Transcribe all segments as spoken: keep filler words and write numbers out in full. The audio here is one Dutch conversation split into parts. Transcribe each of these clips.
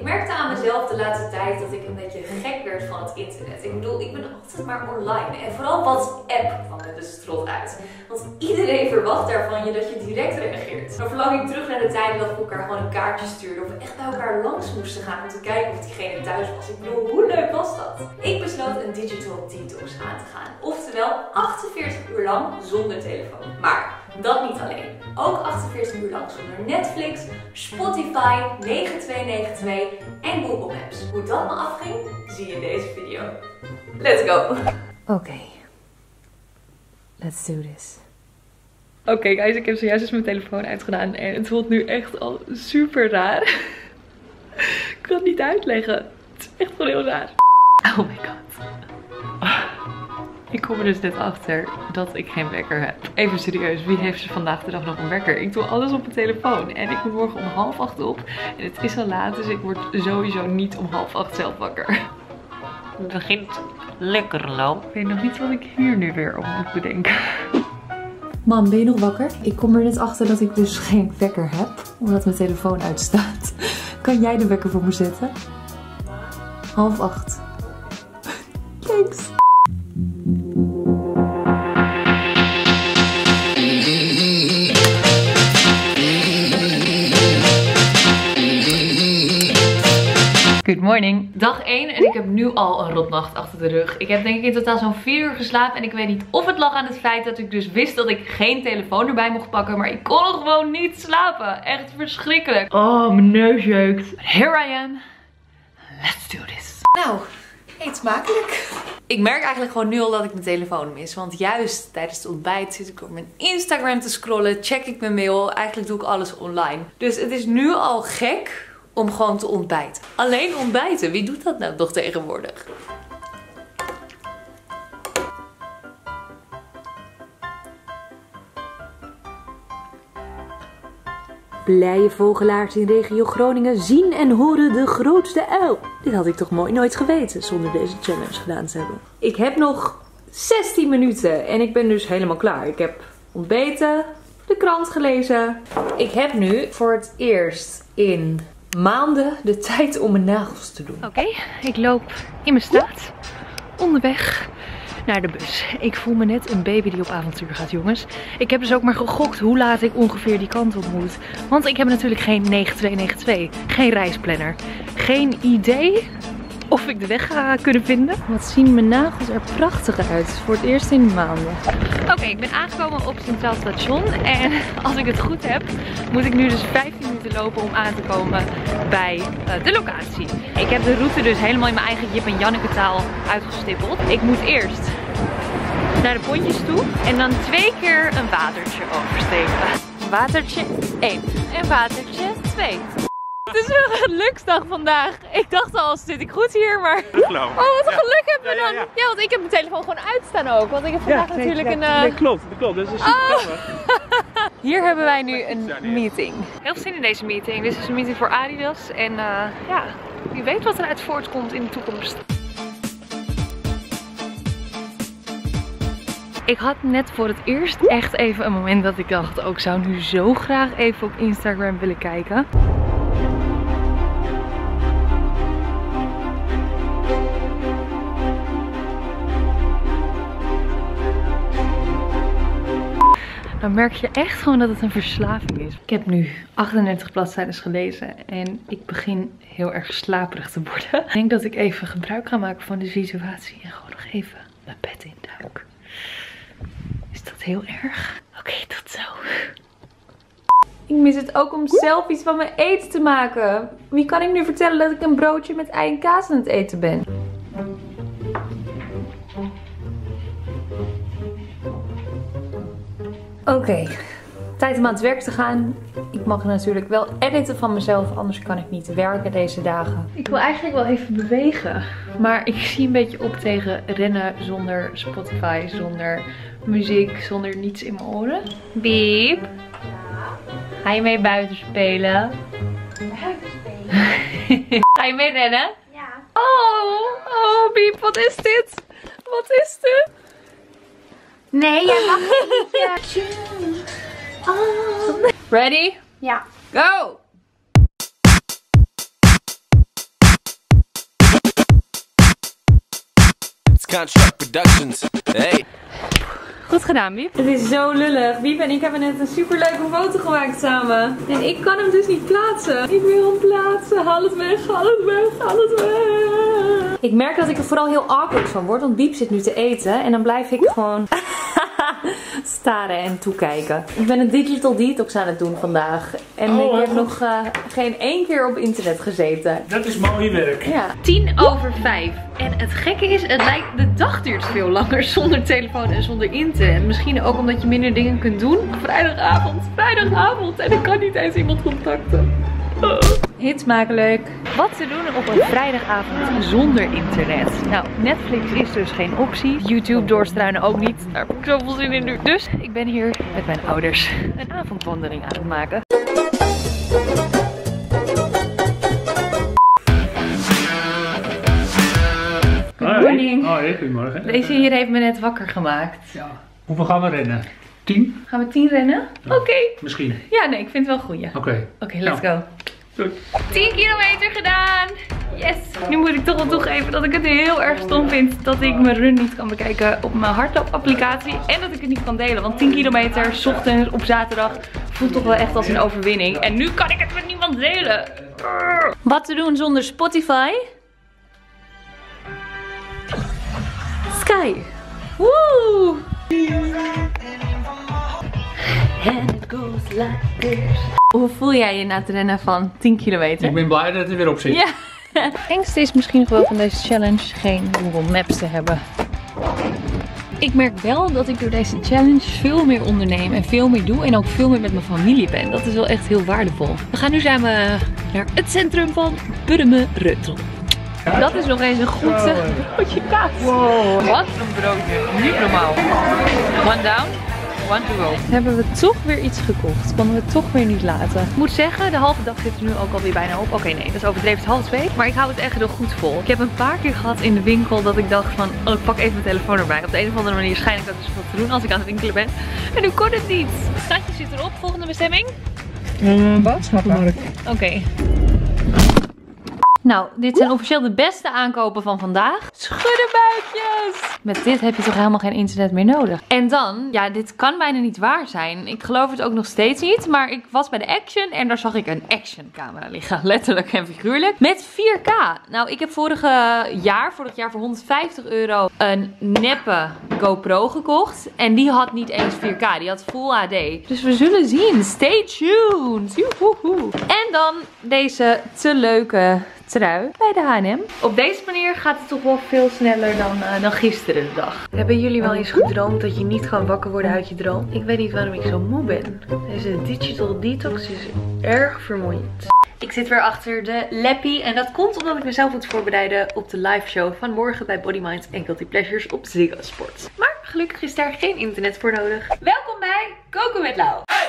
merkte aan mezelf de laatste tijd dat ik een beetje gek werd van het internet. Ik bedoel, ik ben altijd maar online. En vooral WhatsApp kwam er de strot uit. Want iedereen verwacht daarvan je dat je direct reageert. Dan verlang ik terug naar de tijden dat we elkaar gewoon een kaartje stuurden. Of we echt bij elkaar langs moesten gaan om te kijken of diegene thuis was. Ik bedoel, hoe leuk was dat? Ik besloot een digital detox aan te gaan. Oftewel achtenveertig uur lang zonder telefoon. Maar dat niet alleen. Ook achtenveertig uur lang zonder Netflix, Spotify, negen twee negen twee en Google Maps. Hoe dat me afging, zie je in deze video. Let's go! Oké. Okay. Let's do this. Oké okay guys, ik heb zojuist eens mijn telefoon uitgedaan en het voelt nu echt al super raar. Ik kan het niet uitleggen. Het is echt wel heel raar. Oh my god. Ik kom er dus net achter dat ik geen wekker heb. Even serieus, wie heeft er vandaag de dag nog een wekker? Ik doe alles op mijn telefoon en ik moet morgen om half acht op. En het is al laat, dus ik word sowieso niet om half acht zelf wakker. Het begint lekker lauw. Ik weet nog niet wat ik hier nu weer op moet bedenken. Mam, ben je nog wakker? Ik kom er net achter dat ik dus geen wekker heb, omdat mijn telefoon uitstaat. Kan jij de wekker voor me zetten? Half acht. Thanks. Good morning. Dag één en ik heb nu al een rotnacht achter de rug. Ik heb denk ik in totaal zo'n vier uur geslapen en ik weet niet of het lag aan het feit dat ik dus wist dat ik geen telefoon erbij mocht pakken, maar ik kon gewoon niet slapen. Echt verschrikkelijk. Oh, mijn neus jeukt. Here I am. Let's do this. Nou, eet smakelijk. Ik merk eigenlijk gewoon nu al dat ik mijn telefoon mis. Want juist tijdens het ontbijt zit ik op mijn Instagram te scrollen. Check ik mijn mail. Eigenlijk doe ik alles online. Dus het is nu al gek om gewoon te ontbijten. Alleen ontbijten. Wie doet dat nou toch tegenwoordig? Blije vogelaars in regio Groningen zien en horen de grootste uil. Dit had ik toch mooi nooit geweten zonder deze challenge gedaan te hebben. Ik heb nog zestien minuten en ik ben dus helemaal klaar. Ik heb ontbeten, de krant gelezen. Ik heb nu voor het eerst in maanden de tijd om mijn nagels te doen. Oké, okay, ik loop in mijn straat onderweg naar de bus. Ik voel me net een baby die op avontuur gaat, jongens. Ik heb dus ook maar gegokt hoe laat ik ongeveer die kant op moet. Want ik heb natuurlijk geen negen twee negen twee. Geen reisplanner. Geen idee of ik de weg ga kunnen vinden. Wat zien mijn nagels er prachtig uit. Voor het eerst in maanden. Oké, okay, ik ben aangekomen op Centraal Station. En als ik het goed heb, moet ik nu dus vijftien minuten lopen om aan te komen bij uh, de locatie. Ik heb de route dus helemaal in mijn eigen Jip en Janneke taal uitgestippeld. Ik moet eerst naar de pontjes toe en dan twee keer een watertje oversteken. Watertje één en watertje twee. Het is een geluksdag vandaag. Ik dacht al, zit ik goed hier, maar... Oh, wat een geluk hebben we dan. Ja, ja, ja. ja, want ik heb mijn telefoon gewoon uitstaan ook. Want ik heb vandaag ja, nee, natuurlijk ja, een... Uh... Nee, klopt, dat klopt. Dat is super oh. Hier hebben wij nu een meeting. Heel veel zin in deze meeting. Dit is een meeting voor Adidas. En uh, ja, wie weet wat eruit voortkomt in de toekomst. Ik had net voor het eerst echt even een moment dat ik dacht, ook oh, zou nu zo graag even op Instagram willen kijken. Dan merk je echt gewoon dat het een verslaving is. Ik heb nu achtendertig bladzijden gelezen en ik begin heel erg slaperig te worden. Ik denk dat ik even gebruik ga maken van de situatie en gewoon nog even mijn bed induik. Is dat heel erg? Oké, okay, tot zo. Ik mis het ook om zelf iets van mijn eten te maken. Wie kan ik nu vertellen dat ik een broodje met ei en kaas aan het eten ben? Oké, okay. Tijd om aan het werk te gaan. Ik mag natuurlijk wel editen van mezelf, anders kan ik niet werken deze dagen. Ik wil eigenlijk wel even bewegen, maar ik zie een beetje op tegen rennen zonder Spotify, zonder muziek, zonder niets in mijn oren. Biep, ga je mee buiten spelen? Buiten spelen? Ga je mee rennen? Ja. Oh, oh Biep, wat is dit? Wat is dit? Nee, jij mag niet. Uh... Oh. Ready? Ja. Go! Construct Productions. Hey. Goed gedaan, Wiep. Het is zo lullig. Wiep en ik hebben net een superleuke foto gemaakt samen. En ik kan hem dus niet plaatsen. Ik wil hem plaatsen. Haal het weg, haal het weg, haal het weg. Ik merk dat ik er vooral heel awkward van word. Want Wiep zit nu te eten. En dan blijf ik gewoon staren en toekijken. Ik ben een digital detox aan het doen vandaag. En oh, ik heb goed. nog uh, geen één keer op internet gezeten. Dat is mooi werk. Ja. Tien over vijf. En het gekke is, het lijkt, de dag duurt veel langer zonder telefoon en zonder internet. Misschien ook omdat je minder dingen kunt doen. Vrijdagavond, vrijdagavond. En ik kan niet eens iemand contacten. Oh. Hitsmakelijk. Wat te doen op een vrijdagavond zonder internet? Nou, Netflix is dus geen optie. YouTube doorstruinen ook niet. Daar heb ik zoveel zin in nu. Dus ik ben hier met mijn ouders een avondwandeling aan het maken. Good morning. Oh, hey, goedemorgen. Deze hier heeft me net wakker gemaakt. Ja. Hoeveel gaan we rennen? Tien? Gaan we tien rennen? Ja, Oké. Okay. Misschien. Ja, nee, ik vind het wel goed. Oké. Okay. Oké, okay, let's nou. go. Doei. tien kilometer gedaan. Yes. Nu moet ik toch wel toegeven dat ik het heel erg stom vind dat ik mijn run niet kan bekijken op mijn hardloopapplicatie. En dat ik het niet kan delen. Want tien kilometer 's ochtends op zaterdag voelt toch wel echt als een overwinning. En nu kan ik het met niemand delen. Wat te doen zonder Spotify? Sky. Woe! And it goes like this. Hoe voel jij je na het rennen van tien kilometer? Ik ben blij dat het er weer op zit. Ja. Het engste is misschien nog wel van deze challenge geen Google Maps te hebben. Ik merk wel dat ik door deze challenge veel meer onderneem en veel meer doe en ook veel meer met mijn familie ben. Dat is wel echt heel waardevol. We gaan nu samen naar het centrum van Buddemereuttel. Dat is nog eens een goed uh, broodje kaas. Wow. Wat een broodje. Niet normaal. One down, one to go. Hebben we toch weer iets gekocht. Konden we het toch weer niet laten. Ik moet zeggen, de halve dag zit er nu ook alweer bijna op. Oké, okay, nee, dat is overdreven, het half twee. Maar ik hou het echt nog goed vol. Ik heb een paar keer gehad in de winkel dat ik dacht van, oh, ik pak even mijn telefoon erbij. Op de een of andere manier schijn ik dat dus veel te doen als ik aan het winkelen ben. En nu kon het niet. Schatje zit erop. Volgende bestemming? Uh, Boodschappenmarkt. Oké. Okay. Nou, dit zijn officieel de beste aankopen van vandaag. Schuddenbuikjes! Met dit heb je toch helemaal geen internet meer nodig. En dan, ja, dit kan bijna niet waar zijn. Ik geloof het ook nog steeds niet. Maar ik was bij de Action en daar zag ik een Action camera liggen. Letterlijk en figuurlijk. Met vier K. Nou, ik heb vorige jaar, vorig jaar voor honderdvijftig euro een neppe GoPro gekocht. En die had niet eens vier K. Die had Full H D. Dus we zullen zien. Stay tuned. Joehoehoe. En dan deze te leuke trui bij de H en M. Op deze manier gaat het toch wel veel sneller dan, uh, dan gisteren de dag. Hebben jullie wel eens gedroomd dat je niet kan wakker worden uit je droom? Ik weet niet waarom ik zo moe ben. Deze digital detox is erg vermoeiend. Ik zit weer achter de lappie en dat komt omdat ik mezelf moet voorbereiden op de live show van morgen bij Body Mind en Guilty Pleasures op Ziggo Sport. Maar gelukkig is daar geen internet voor nodig. Welkom bij Koken met Lau. Hey!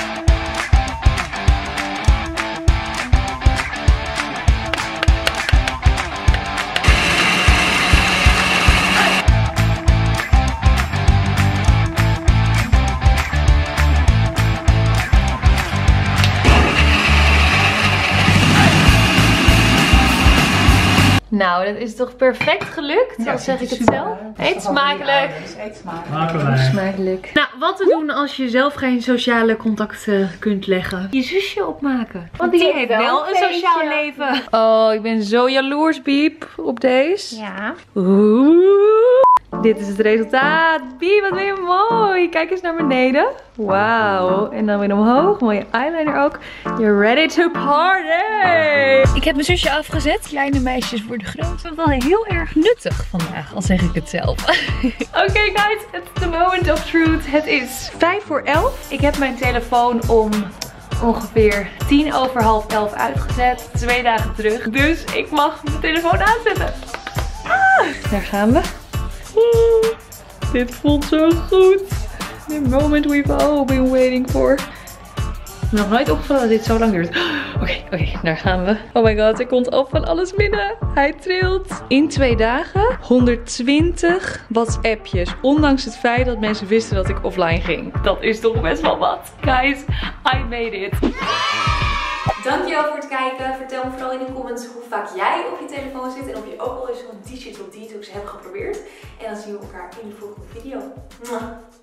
Nou, dat is toch perfect gelukt? Ja, dan zeg ik het zelf. Eet smakelijk. Eet smakelijk. Smakelijk. Nou, wat te doen als je zelf geen sociale contacten kunt leggen? Je zusje opmaken. Want die heeft wel een sociaal leven. Oh, ik ben zo jaloers, Biep, op deze. Ja. Oeh. Dit is het resultaat. Biep, wat ben je mooi. Kijk eens naar beneden. Wauw. En dan weer omhoog. Mooie eyeliner ook. You're ready to party. Ik heb mijn zusje afgezet. Kleine meisjes worden groot. Dat is wel heel erg nuttig vandaag, al zeg ik het zelf. Oké, okay, guys. It's the moment of truth. Het is vijf voor elf. Ik heb mijn telefoon om ongeveer tien over half elf uitgezet. Twee dagen terug. Dus ik mag mijn telefoon aanzetten. Ah, daar gaan we. Oeh, dit voelt zo goed. The moment we've all been waiting for. Nog nooit opgevallen dat dit zo lang duurt. Oké, okay, oké, okay, daar gaan we. Oh my god, er komt al van alles binnen. Hij trilt. In twee dagen honderdtwintig WhatsAppjes. Ondanks het feit dat mensen wisten dat ik offline ging. Dat is toch best wel wat. Guys, I made it. Dankjewel voor het kijken. Vertel me vooral in de comments hoe vaak jij op je telefoon zit. En of je ook al eens zo'n digital detox hebt geprobeerd. En dan zien we elkaar in de volgende video. Mwah.